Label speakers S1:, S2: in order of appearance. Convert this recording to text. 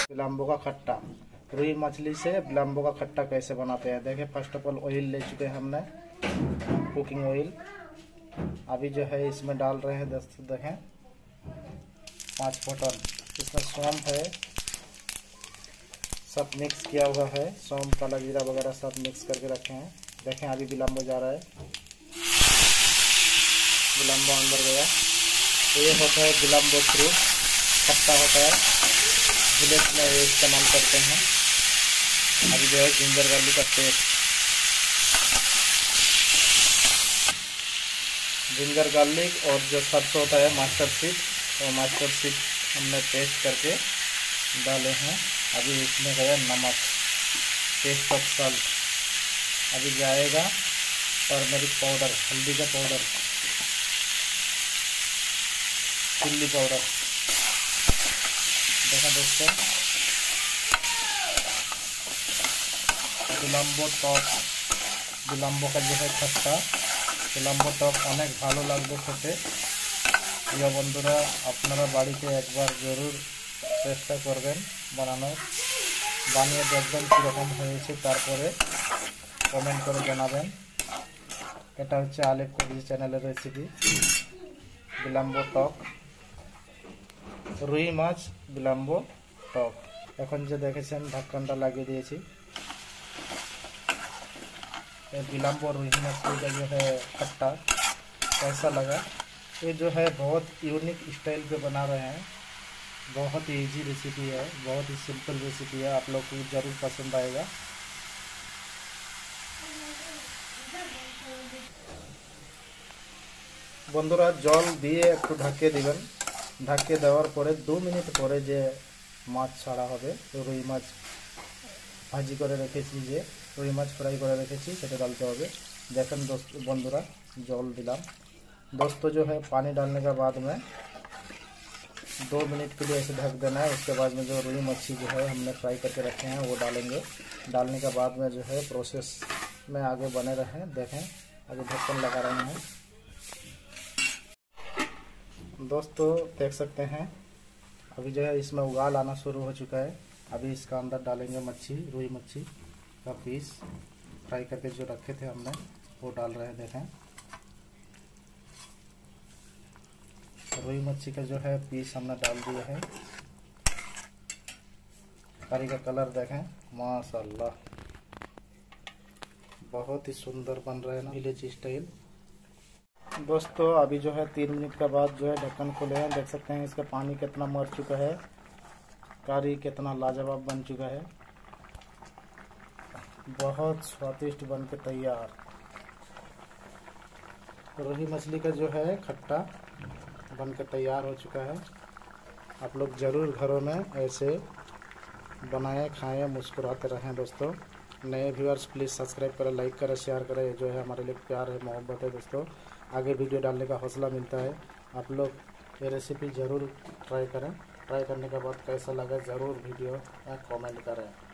S1: बिलाम्बो का खट्टा। रुई मछली से बिलाम्बो का खट्टा कैसे बनाते हैं देखें। फर्स्ट ऑफ ऑल ऑयल ले चुके हैं हमने, कुकिंग ऑयल। अभी जो है इसमें डाल रहे हैं दोस्तों, देखें 5 बॉटल। इसमें सौंफ है, सब मिक्स किया हुआ है, सौंफ काला जीरा वगैरह सब मिक्स करके रखे हैं। देखें अभी बिलाम्बो जा रहा है, बिलाम्बो अंदर गया। ये होता है बिलाम्बो फ्रूट, खट्टा होता है, विलेज में ये इस्तेमाल करते हैं। अभी जो है जिंजर गार्लिक का पेस्ट, जिंजर गार्लिक और जो सरसों होता है मास्टर सीड, और मास्टर सीड हमने पेस्ट करके डाले हैं। अभी इसमें गया नमक, टेस्ट ऑफ सॉल्ट। अभी जाएगा टर्मरिक पाउडर, हल्दी का पाउडर, चिल्ली पाउडर। देखा दोस्तों, बिलाम्बो टॉप, बिलाम्बो का जो है खट्टा, बिलाम्बो टॉप অনেক ভালো লাগবে খেতে। প্রিয় বন্ধুরা, আপনারা বাড়িতে একবার জরুর চেষ্টা করবেন বানানোর, বানিয়ে দেখবেন কীরকম হয়েছে, তারপরে কমেন্ট করে জানাবেন। এটা হচ্ছে আলেপ কবির চ্যানেলের রেসিপি, বিলাম্বো টক, রুই মাছ বিলাম্বো টক। এখন যে দেখেছেন ঢাকনটা লাগিয়ে দিয়েছি। बिलाम्बो रुई मछली का जो है खट्टा कैसा लगा। ये जो है बहुत यूनिक स्टाइल पे बना रहे हैं, बहुत ही इजी रेसिपी है, बहुत ही सिंपल रेसिपी है, आप लोग को ज़रूर पसंद आएगा। बंधुरा जल दिए एक ढाके दिबेन, ढाके देवार परे 2 मिनट परे जे माछ छाड़ा होबे, रुई माछ भाजी करे रेखेছি, যে रुई माछ फ्राई करे रेखेছি সেটা डालते होबे। देखें दोस्तों बंधुरा जल दिलाम। दोस्तों जो है पानी डालने के बाद में 2 मिनट के लिए ऐसे ढक देना है। उसके बाद में जो रुई मच्छी जो है हमने फ्राई करके रखे हैं वो डालेंगे। डालने के बाद में जो है प्रोसेस में आगे बने रहें। देखें आगे ढक्कन लगा रहे हैं दोस्तों, देख सकते हैं अभी जो है इसमें उबाल आना शुरू हो चुका है। अभी इसका अंदर डालेंगे मच्छी, रुई मच्छी का पीस फ्राई करके जो रखे थे हमने वो डाल रहे हैं। देखें रुई मच्छी का जो है पीस हमने डाल दिया है। करी का कलर देखें, माशाल्लाह बहुत ही सुंदर बन रहा है ना, विलेज स्टाइल। दोस्तों अभी जो है 3 मिनट के बाद जो है ढक्कन खोले हैं। देख सकते हैं इसका पानी कितना मर चुका है, करी कितना लाजवाब बन चुका है, बहुत स्वादिष्ट बन के तैयार। रोही मछली का जो है खट्टा बन के तैयार हो चुका है। आप लोग ज़रूर घरों में ऐसे बनाएं, खाएं, मुस्कुराते रहें। दोस्तों नए व्यूअर्स प्लीज़ सब्सक्राइब करें, लाइक करें, शेयर करें। ये जो है हमारे लिए प्यार है, मोहब्बत है। दोस्तों आगे वीडियो डालने का हौसला मिलता है। आप लोग ये रेसिपी ज़रूर ट्राई करें। ट्राई करने के बाद कैसा लगा ज़रूर वीडियो में कमेंट करें।